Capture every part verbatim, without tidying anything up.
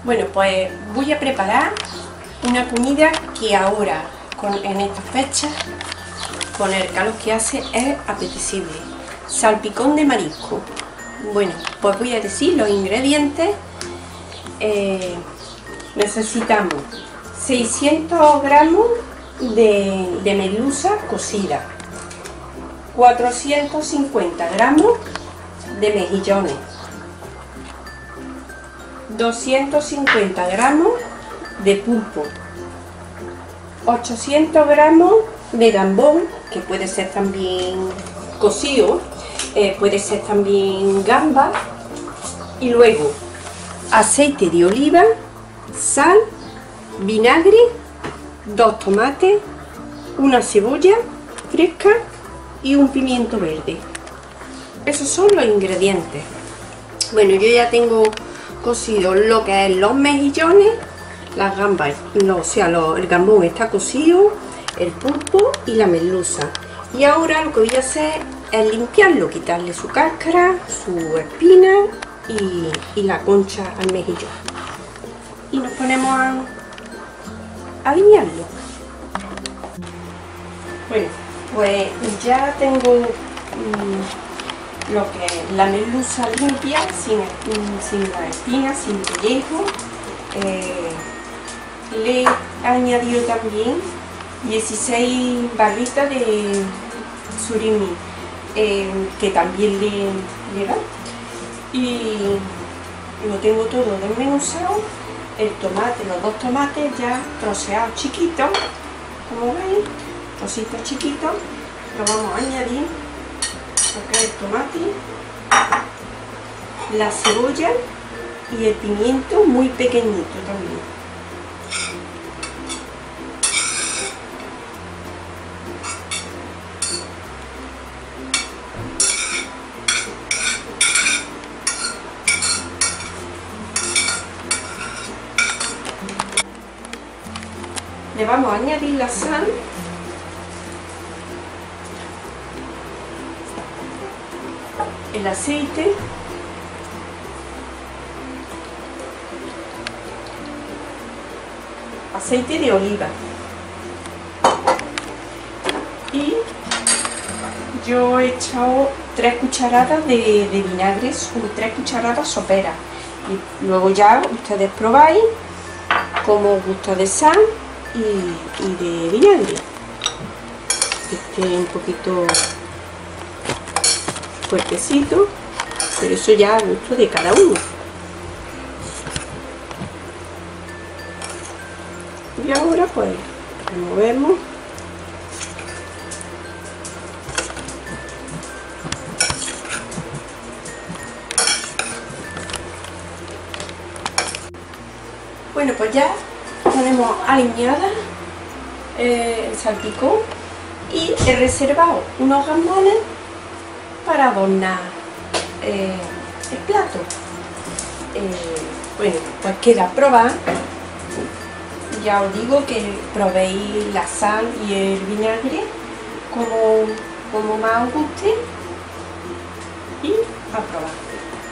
Bueno, pues voy a preparar una comida que ahora, con, en estas fechas, con el calor que hace, es apetecible. Salpicón de marisco. Bueno, pues voy a decir los ingredientes. Eh, necesitamos seiscientos gramos de, de merluza cocida, cuatrocientos cincuenta gramos de mejillones, doscientos cincuenta gramos de pulpo, ochocientos gramos de gambón, que puede ser también cocido, eh, puede ser también gamba, y luego aceite de oliva, sal, vinagre, dos tomates, una cebolla fresca y un pimiento verde. Esos son los ingredientes. Bueno, yo ya tengo cocido lo que es los mejillones, las gambas, no, o sea, lo, el gambón está cocido, el pulpo y la merluza. Y ahora lo que voy a hacer es limpiarlo, quitarle su cáscara, su espina y, y la concha al mejillón. Y nos ponemos a, a limpiarlo. Bueno, pues ya tengo mmm, lo que es la merluza limpia, sin, sin la espina, sin pellejo. Eh, le he añadido también dieciséis barritas de surimi, eh, que también le, le da. Y lo tengo todo desmenuzado. El tomate, los dos tomates ya troceados chiquitos, como veis, trocitos chiquitos. Lo vamos a añadir, lo que es el tomate, la cebolla y el pimiento muy pequeñito también. Le vamos a añadir la sal, el aceite, aceite de oliva, y yo he echado tres cucharadas de, de vinagre, son tres cucharadas soperas, y luego ya ustedes probáis como os gusta de sal y, y de vinagre, que esté un poquito fuertecito, pero eso ya a gusto de cada uno. Y ahora pues removemos. Bueno, pues ya tenemos aliñada eh, el salpicón y he reservado unos gambones para adornar eh, el plato. Eh, bueno, pues queda probar. Ya os digo que probéis la sal y el vinagre como, como más os guste y a probar.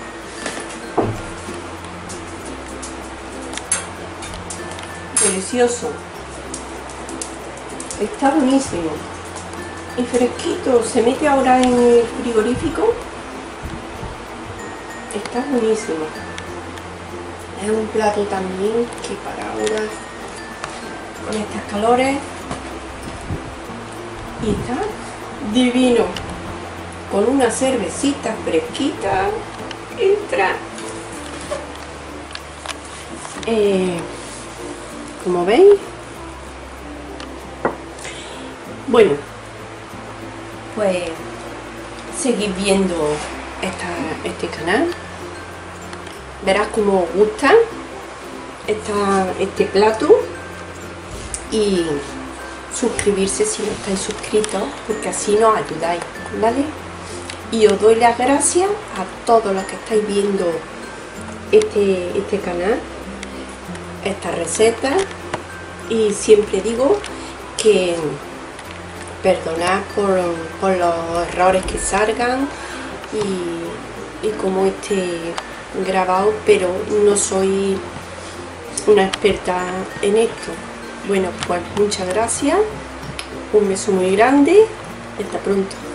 Delicioso, está buenísimo y fresquito. Se mete ahora en el frigorífico, está buenísimo. Es un plato también que para ahora con estas calores, y está divino con una cervecita fresquita. Entra eh, como veis. Bueno, pues seguid viendo esta, este canal, verás cómo os gusta esta, este plato, y suscribirse si no estáis suscritos, porque así nos ayudáis, ¿vale? Y os doy las gracias a todos los que estáis viendo este, este canal, esta receta, y siempre digo que perdonad por, por los errores que salgan y, y como esté grabado, pero no soy una experta en esto. Bueno, pues muchas gracias, un beso muy grande, hasta pronto.